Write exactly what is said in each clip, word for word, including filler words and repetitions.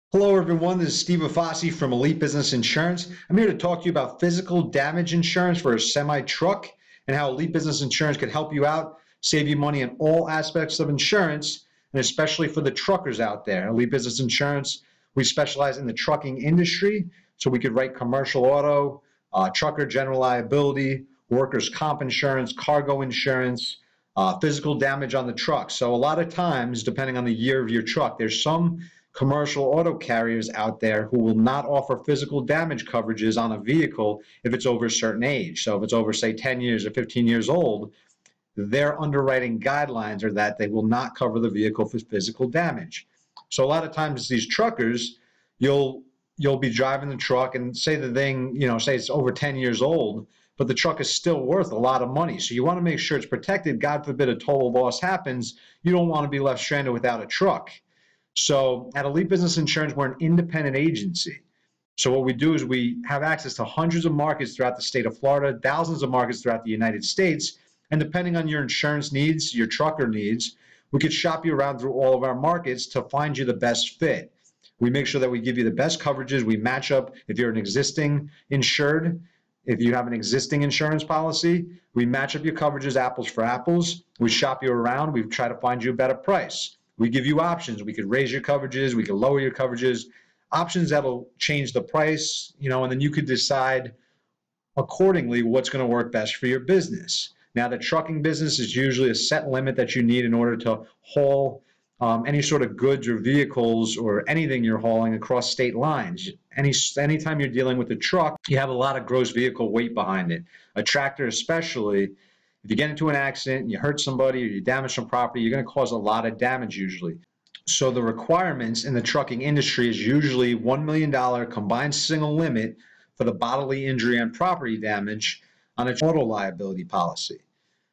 Hello, everyone. This is Steve Afasi from Elite Business Insurance. I'm here to talk to you about physical damage insurance for a semi-truck and how Elite Business Insurance can help you out, save you money in all aspects of insurance, and especially for the truckers out there. Elite Business Insurance, we specialize in the trucking industry, so we could write commercial auto, uh, trucker general liability, workers' comp insurance, cargo insurance, uh, physical damage on the truck. So a lot of times, depending on the year of your truck, there's some commercial auto carriers out there who will not offer physical damage coverages on a vehicle if it's over a certain age. So if it's over, say, ten years or fifteen years old, their underwriting guidelines are that they will not cover the vehicle for physical damage. So a lot of times these truckers, you'll you'll be driving the truck and say the thing, you know, say it's over ten years old, but the truck is still worth a lot of money. So you want to make sure it's protected. God forbid a total loss happens, you don't want to be left stranded without a truck. So at Elite Business Insurance, we're an independent agency. So what we do is we have access to hundreds of markets throughout the state of Florida, thousands of markets throughout the United States. And depending on your insurance needs, your trucker needs, we could shop you around through all of our markets to find you the best fit. We make sure that we give you the best coverages. We match up if you're an existing insured. If you have an existing insurance policy, we match up your coverages apples for apples. We shop you around. We try to find you a better price. We give you options. We could raise your coverages. We could lower your coverages. Options that'll change the price, you know, and then you could decide accordingly what's going to work best for your business. Now, the trucking business is usually a set limit that you need in order to haul um, any sort of goods or vehicles or anything you're hauling across state lines. Any anytime you're dealing with a truck, you have a lot of gross vehicle weight behind it. A tractor especially. If you get into an accident and you hurt somebody or you damage some property, you're going to cause a lot of damage usually. So the requirements in the trucking industry is usually one million dollars combined single limit for the bodily injury and property damage on an auto liability policy.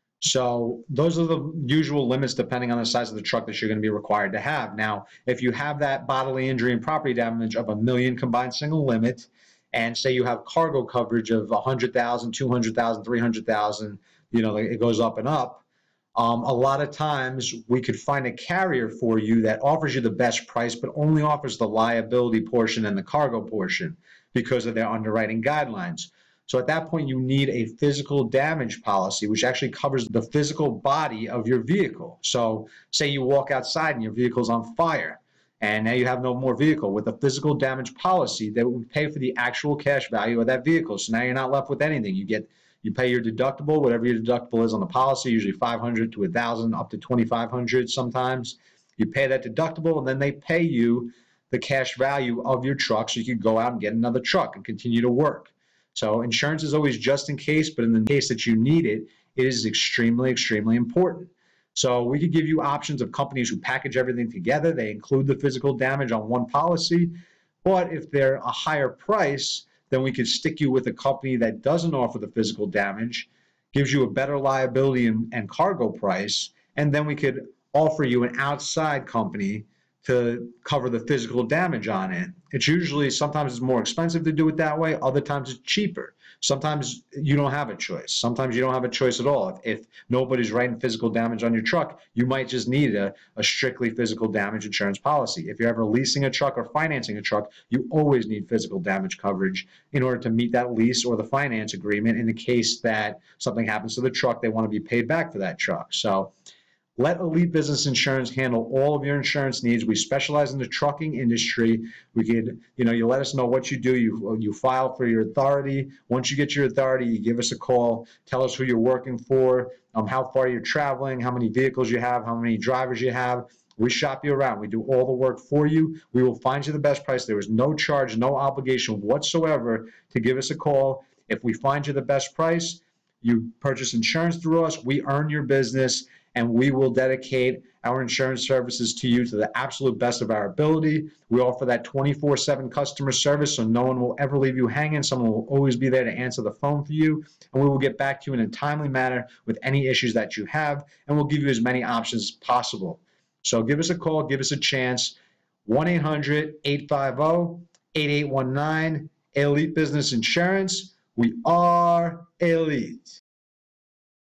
So those are the usual limits depending on the size of the truck that you're going to be required to have. Now, if you have that bodily injury and property damage of a million combined single limit, and say you have cargo coverage of one hundred thousand, two hundred thousand, three hundred thousand, you know, it goes up and up. Um, a lot of times we could find a carrier for you that offers you the best price, but only offers the liability portion and the cargo portion because of their underwriting guidelines. So at that point, you need a physical damage policy, which actually covers the physical body of your vehicle. So say you walk outside and your vehicle's on fire, and now you have no more vehicle. With a physical damage policy, they would pay for the actual cash value of that vehicle. So now you're not left with anything. You get You pay your deductible, whatever your deductible is on the policy, usually five hundred to one thousand, up to twenty-five hundred sometimes. You pay that deductible, and then they pay you the cash value of your truck so you can go out and get another truck and continue to work. So insurance is always just in case, but in the case that you need it, it is extremely, extremely important. So we could give you options of companies who package everything together. They include the physical damage on one policy, but if they're a higher price, then we could stick you with a company that doesn't offer the physical damage, gives you a better liability and, and cargo price, and then we could offer you an outside company to cover the physical damage on it. It's usually, sometimes it's more expensive to do it that way, other times it's cheaper. Sometimes you don't have a choice. Sometimes you don't have a choice at all. If, if nobody's writing physical damage on your truck, you might just need a, a strictly physical damage insurance policy. If you're ever leasing a truck or financing a truck, you always need physical damage coverage in order to meet that lease or the finance agreement in the case that something happens to the truck, they want to be paid back for that truck. So let Elite Business Insurance handle all of your insurance needs. We specialize in the trucking industry. We could, you know, you let us know what you do. You, you file for your authority. Once you get your authority, you give us a call. Tell us who you're working for, um, how far you're traveling, how many vehicles you have, how many drivers you have. We shop you around. We do all the work for you. We will find you the best price. There is no charge, no obligation whatsoever to give us a call. If we find you the best price, you purchase insurance through us, we earn your business, and we will dedicate our insurance services to you to the absolute best of our ability. We offer that twenty-four seven customer service, so no one will ever leave you hanging. Someone will always be there to answer the phone for you, and we will get back to you in a timely manner with any issues that you have, and we'll give you as many options as possible. So give us a call, give us a chance. one eight hundred, eight five zero, eight eight one nine, Elite Business Insurance. We are elite.